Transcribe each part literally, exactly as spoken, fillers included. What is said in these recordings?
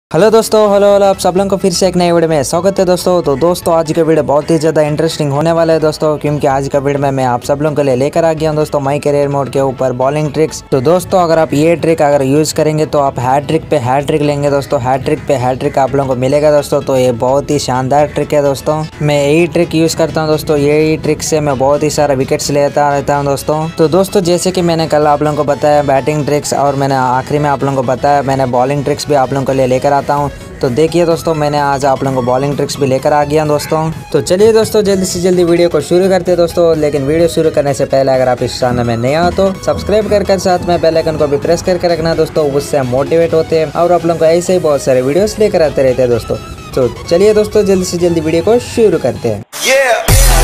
Hello दोस्तों, hello hello आप सब लोगों को फिर से एक नई वीडियो में स्वागत है दोस्तों। तो दोस्तों आज का वीडियो बहुत ही ज़्यादा इंटरेस्टिंग होने वाला है दोस्तों, क्योंकि आज का वीडियो में मैं आप सब लोगों के लिए लेकर आ गया हूं दोस्तों माई करियर मोड के ऊपर बॉलिंग ट्रिक्स। तो दोस्तों अगर आप ये ट्रिक अगर यूज़ करेंगे तो आप हैट ट्रिक पे हैट ट्रिक लेंगे दोस्तों, हैट ट्रिक पे हैट ट्रिक आप लोगों को मिलेगा दोस्तों। तो ये बहुत ही शानदार ट्रिक है दोस्तों, मैं यही ट्रिक यूज़ करता हूँ दोस्तों। यही ट्रिक से मैं बहुत ही सारा विकेट्स लेता रहता हूँ दोस्तों। तो दोस्तों जैसे कि मैंने कल आप लोगों को बताया बैटिंग ट्रिक्स, और मैंने आखिरी में आप लोगों को बताया मैंने बॉलिंग ट्रिक्स भी आप लोगों को लिए लेकर आता हूँ। तो देखिए दोस्तों मैंने आज आप लोगों को बॉलिंग ट्रिक्स भी लेकर आ गया दोस्तों। तो चलिए दोस्तों जल्दी से जल्दी वीडियो को शुरू करते हैं दोस्तों। लेकिन वीडियो शुरू करने से पहले अगर आप इस चैनल में नए हो तो सब्सक्राइब कर कर साथ में बेल आइकन को भी प्रेस करके रखना दोस्तों, उससे हम मोटिवेट होते हैं और आप लोगों को ऐसे ही बहुत सारे वीडियोस लेकर आते रहते हैं दोस्तों। तो चलिए दोस्तों जल्दी से जल्दी वीडियो को शुरू करते हैं। yeah!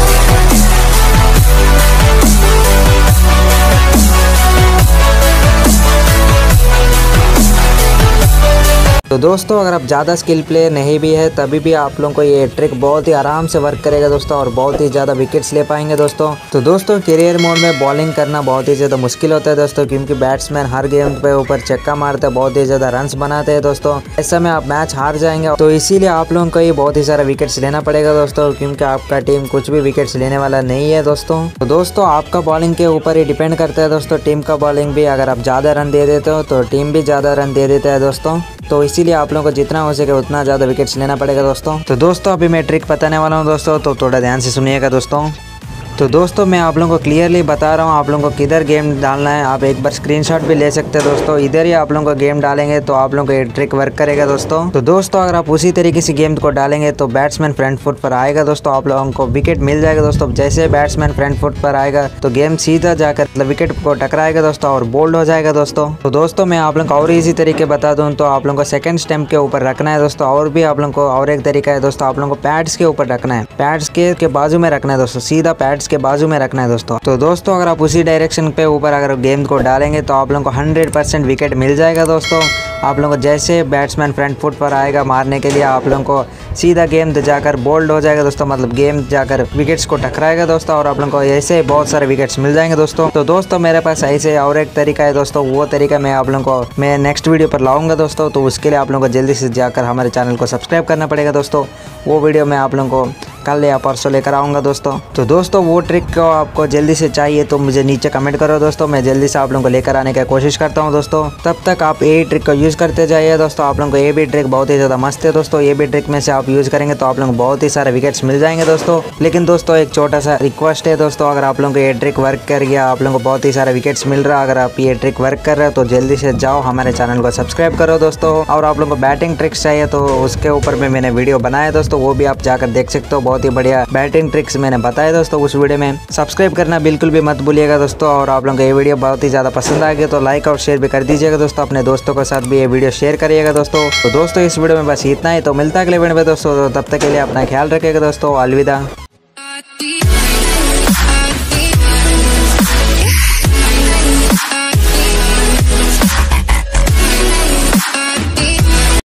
तो दोस्तों अगर आप ज़्यादा स्किल प्लेयर नहीं भी है तभी भी आप लोगों को ये ट्रिक बहुत ही आराम से वर्क करेगा दोस्तों, और बहुत ही ज़्यादा विकेट्स ले पाएंगे दोस्तों। तो दोस्तों करियर मोड में बॉलिंग करना बहुत ही ज़्यादा मुश्किल होता है दोस्तों, क्योंकि बैट्समैन हर गेम पे ऊपर चक्का मारते हैं, बहुत ही ज़्यादा रन्स बनाते हैं दोस्तों। ऐसे में आप मैच हार जाएंगे, तो इसीलिए आप लोगों को ये बहुत ही सारा विकेट्स लेना पड़ेगा दोस्तों, क्योंकि आपका टीम कुछ भी विकेट्स लेने वाला नहीं है दोस्तों। तो दोस्तों आपका बॉलिंग के ऊपर ही डिपेंड करता है दोस्तों, टीम का बॉलिंग भी। अगर आप ज़्यादा रन दे देते हो तो टीम भी ज़्यादा रन दे देता है दोस्तों। तो इसीलिए आप लोगों को जितना हो सके उतना ज़्यादा विकेट्स लेना पड़ेगा दोस्तों। तो दोस्तों अभी मैं ट्रिक बताने वाला हूँ दोस्तों, तो थोड़ा ध्यान से सुनिएगा दोस्तों। तो दोस्तों मैं आप लोगों को क्लियरली बता रहा हूँ आप लोगों को किधर गेम डालना है। आप एक बार स्क्रीनशॉट भी ले सकते हैं दोस्तों, इधर ही आप लोगों को गेम डालेंगे तो आप लोगों को ये ट्रिक वर्क करेगा दोस्तों। तो दोस्तों अगर आप उसी तरीके से गेम को डालेंगे तो बैट्समैन फ्रंट फुट पर आएगा दोस्तों, आप लोगों को विकेट मिल जाएगा दोस्तों। जैसे बैट्समैन फ्रंट फुट पर आएगा तो गेम सीधा जाकर मतलब विकेट को टकराएगा दोस्तों और बोल्ड हो जाएगा दोस्तों। तो दोस्तों मैं आप लोगों को और इसी तरीके बता दूँ तो आप लोगों को सेकंड स्टंप के ऊपर रखना है दोस्तों, और भी आप लोगों को और एक तरीका है दोस्तों, आप लोगों को पैड्स के ऊपर रखना है, पैड्स के, के बाजू में रखना है दोस्तों, सीधा पैड्स के बाजू में रखना है दोस्तों। तो दोस्तों अगर आप उसी डायरेक्शन पे ऊपर अगर गेम को डालेंगे तो आप लोगों को हंड्रेड परसेंट विकेट मिल जाएगा दोस्तों। आप लोगों को जैसे बैट्समैन फ्रंट फुट पर आएगा मारने के लिए आप लोगों को सीधा गेम जाकर बोल्ड हो जाएगा दोस्तों, मतलब गेम जाकर विकेट्स को टकराएगा दोस्तों, और आप लोगों को ऐसे बहुत सारे विकेट्स मिल जाएंगे दोस्तों। तो दोस्तों मेरे पास ऐसे और एक तरीका है दोस्तों, वो तरीका मैं आप लोगों को मैं नेक्स्ट वीडियो पर लाऊंगा दोस्तों। तो उसके लिए आप लोगों को जल्दी से जाकर हमारे चैनल को सब्सक्राइब करना पड़ेगा दोस्तों। वो वीडियो मैं आप लोगों को कल या परसों लेकर आऊँगा दोस्तों। तो दोस्तों वो ट्रिक को आपको जल्दी से चाहिए तो मुझे नीचे कमेंट करो दोस्तों, मैं जल्दी से आप लोगों को लेकर आने की कोशिश करता हूँ दोस्तों। तब तक आप ये ट्रिक को यूज़ करते जाइए दोस्तों, आप लोगों को ये भी ट्रिक बहुत ही ज़्यादा मस्त है दोस्तों। ये भी ट्रिक में से आप यूज़ करेंगे तो आप लोगों को बहुत ही सारे विकेट्स मिल जाएंगे दोस्तों। लेकिन दोस्तों एक छोटा सा रिक्वेस्ट है दोस्तों, अगर आप लोगों को ये ट्रिक वर्क कर गया, आप लोगों को बहुत ही सारे विकेट्स मिल रहा है, अगर आप ये ट्रिक वर्क कर रहे हो तो जल्दी से जाओ हमारे चैनल को सब्सक्राइब करो दोस्तों। और आप लोगों को बैटिंग ट्रिक्स चाहिए तो उसके ऊपर भी मैंने वीडियो बनाया दोस्तों, वो भी आप जाकर देख सकते हो, बहुत ही बढ़िया बैटिंग ट्रिक्स मैंने बताया दोस्तों उस वीडियो में। सब्सक्राइब करना बिल्कुल भी मत भूलिएगा दोस्तों, और आप लोगों को ये वीडियो बहुत ही ज़्यादा पसंद आ गया तो लाइक और शेयर भी कर दीजिएगा दोस्तों, अपने दोस्तों के साथ भी ये वीडियो शेयर करिएगा दोस्तों। तो दोस्तों इस वीडियो में बस इतना ही, तो मिलता है अगले वीडियो में दोस्तों, तब तक के लिए अपना ख्याल रखिएगा दोस्तों, अलविदा।